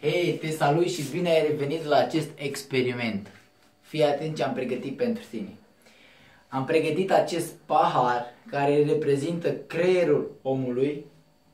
Hei, te salut și bine ai revenit la acest experiment. Fii atent ce am pregătit pentru tine. Am pregătit acest pahar care reprezintă creierul omului.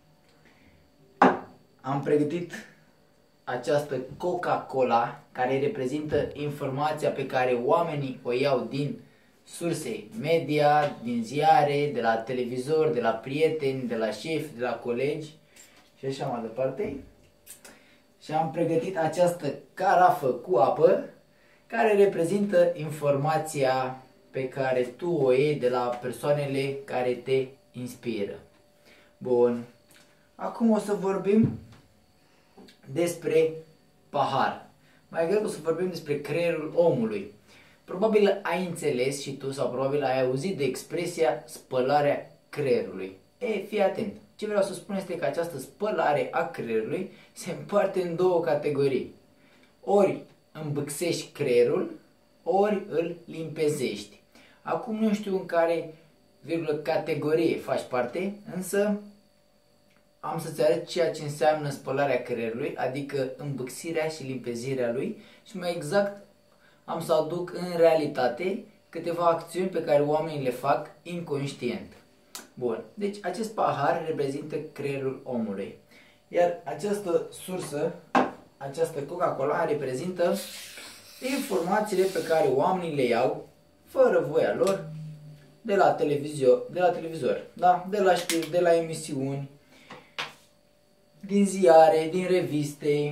Am pregătit această Coca-Cola care reprezintă informația pe care oamenii o iau din surse media, din ziare, de la televizor, de la prieteni, de la șefi, de la colegi și așa mai departe. Și am pregătit această carafă cu apă care reprezintă informația pe care tu o iei de la persoanele care te inspiră. Bun. Acum o să vorbim despre pahar. Mai greu o să vorbim despre creierul omului. Probabil ai înțeles și tu sau probabil ai auzit de expresia spălarea creierului. Fii atent. Ce vreau să spun este că această spălare a creierului se împarte în două categorii. Ori îmbâxești creierul, ori îl limpezești. Acum nu știu în care categorie faci parte, însă am să-ți arăt ceea ce înseamnă spălarea creierului, adică îmbâxirea și limpezirea lui și mai exact am să aduc în realitate câteva acțiuni pe care oamenii le fac inconștient. Bun, deci acest pahar reprezintă creierul omului. Iar această sursă, această Coca-Cola, reprezintă informațiile pe care oamenii le iau, fără voia lor, de la televizor, da? De la știri, de la emisiuni, din ziare, din reviste,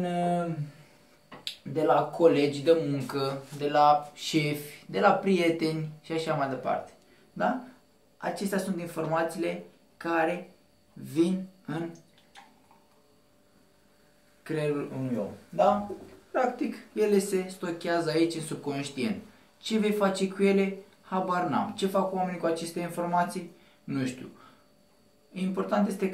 de la colegi de muncă, de la șefi, de la prieteni și așa mai departe. Da? Acestea sunt informațiile care vin în creierul unui om. Da? Practic, ele se stochează aici în subconștient. Ce vei face cu ele? Habar n-am. Ce fac oamenii cu aceste informații? Nu știu. Important este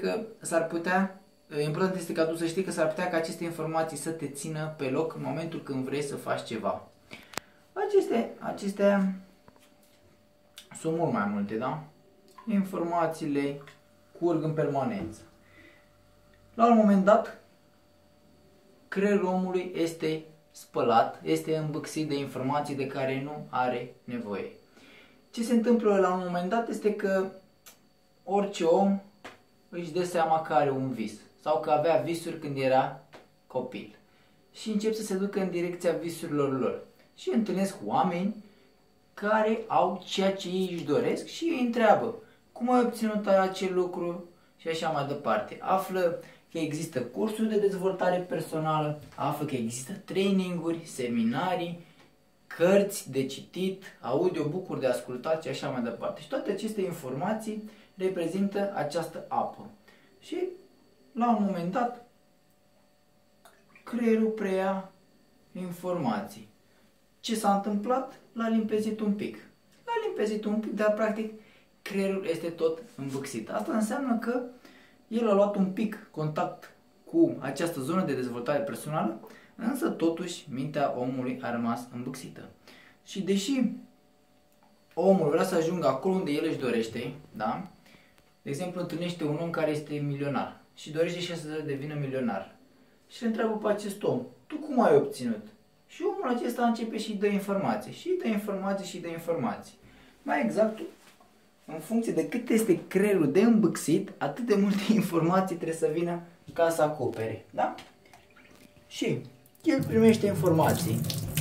ca tu să știi că s-ar putea ca aceste informații să te țină pe loc în momentul când vrei să faci ceva. Acestea sunt mult mai multe, da? Informațiile curg în permanență. La un moment dat, creierul omului este spălat, este îmbâxit de informații de care nu are nevoie. Ce se întâmplă la un moment dat este că orice om își dă seama că are un vis sau că avea visuri când era copil și încep să se ducă în direcția visurilor lor și întâlnesc oameni care au ceea ce ei își doresc și îi întreabă cum ai obținut acel lucru și așa mai departe. Află că există cursuri de dezvoltare personală, află că există traininguri, seminarii, cărți de citit, audiobook-uri de ascultat și așa mai departe. Și toate aceste informații reprezintă această apă. Și la un moment dat creierul preia informații. Ce s-a întâmplat? L-a limpezit un pic. Dar practic creierul este tot îmbâxit. Asta înseamnă că el a luat un pic contact cu această zonă de dezvoltare personală, însă totuși mintea omului a rămas îmbâxită. Și deși omul vrea să ajungă acolo unde el își dorește, da? De exemplu, întâlnește un om care este milionar și dorește și să devină milionar. Și îl întreabă pe acest om, tu cum ai obținut? Și omul acesta începe și îi dă informații, și îi dă informații. Mai exact, în funcție de cât este creierul de îmbâxit, atât de multe informații trebuie să vină ca să acopere. Da? Și el primește informații.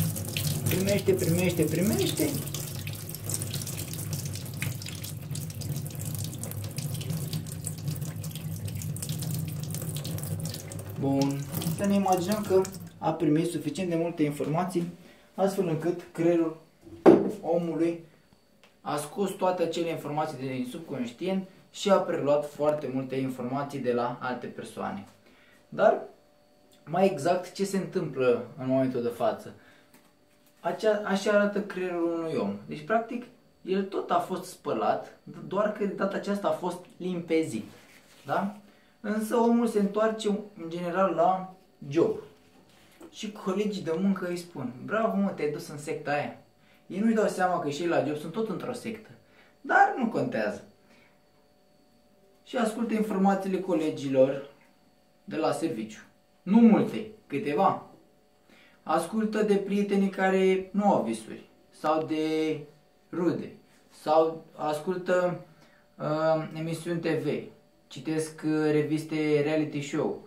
Primește. Bun. Să ne imaginăm că a primit suficient de multe informații, astfel încât creierul omului a scos toate acele informații din subconștient și a preluat foarte multe informații de la alte persoane. Dar, mai exact, ce se întâmplă în momentul de față? Așa arată creierul unui om. Deci, practic, el tot a fost spălat, doar că de data aceasta a fost limpezit. Da? Însă omul se întoarce în general la job. Și colegii de muncă îi spun, bravo mă, te-ai dus în secta aia. Ei nu-și dau seama că și ei la job sunt tot într-o sectă. Dar nu contează. Și ascultă informațiile colegilor de la serviciu. Nu multe, câteva. Ascultă de prietenii care nu au visuri sau de rude sau ascultă emisiuni TV, citesc reviste reality show,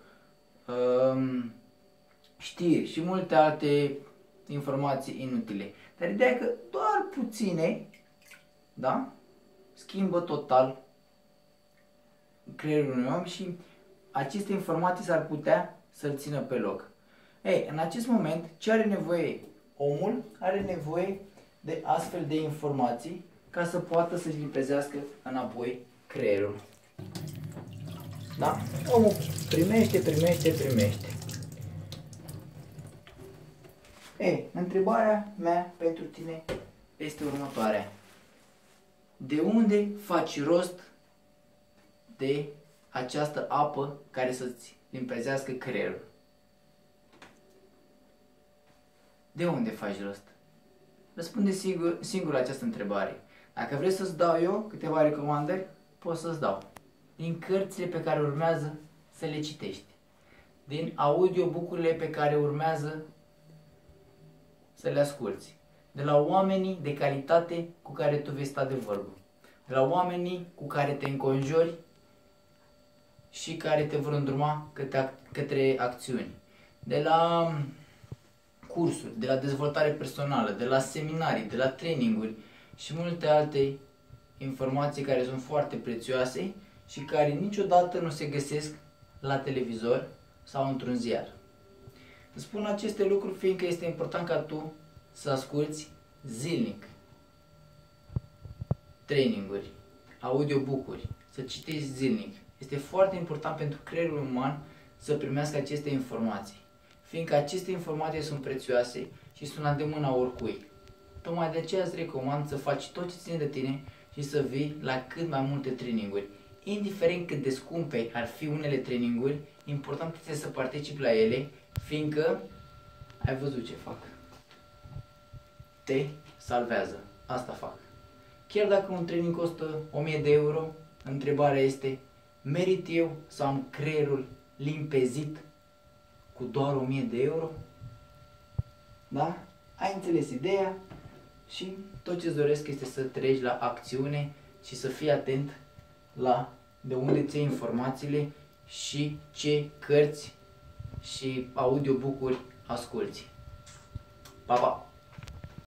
știri și multe alte informații inutile. Dar ideea e că doar puține, da, schimbă total creierul unui om și aceste informații s-ar putea să-l țină pe loc. Ei, în acest moment, ce are nevoie omul? Are nevoie de astfel de informații ca să poată să-și limpezească înapoi creierul. Da? Omul primește. Ei, întrebarea mea pentru tine este următoarea. De unde faci rost de această apă care să-ți limpezească creierul? De unde faci rost? Răspunde singur la această întrebare. Dacă vrei să-ți dau eu câteva recomandări, pot să-ți dau. Din cărțile pe care urmează să le citești. Din audiobook-urile pe care urmează să le asculți. De la oamenii de calitate cu care tu vei sta de vorbă. De la oamenii cu care te înconjori și care te vor îndruma către acțiuni. De la cursuri, de la dezvoltare personală, de la seminarii, de la traininguri și multe alte informații care sunt foarte prețioase și care niciodată nu se găsesc la televizor sau într-un ziar. Îți spun aceste lucruri fiindcă este important ca tu să asculți zilnic traininguri, audiobook-uri, să citești zilnic. Este foarte important pentru creierul uman să primească aceste informații, fiindcă aceste informații sunt prețioase și sunt la îndemâna oricui. Tocmai de aceea îți recomand să faci tot ce ține de tine și să vii la cât mai multe traininguri. Indiferent cât de scumpe ar fi unele traininguri, important este să participi la ele, fiindcă ai văzut ce fac. Te salvează. Asta fac. Chiar dacă un training costă 1000 de euro, întrebarea este, merit eu să am creierul limpezit cu doar 1000 de euro? Da? Ai înțeles ideea? Și tot ce-ți doresc este să treci la acțiune și să fii atent la de unde ți iei informațiile și ce cărți și audiobook-uri asculți. Pa, pa!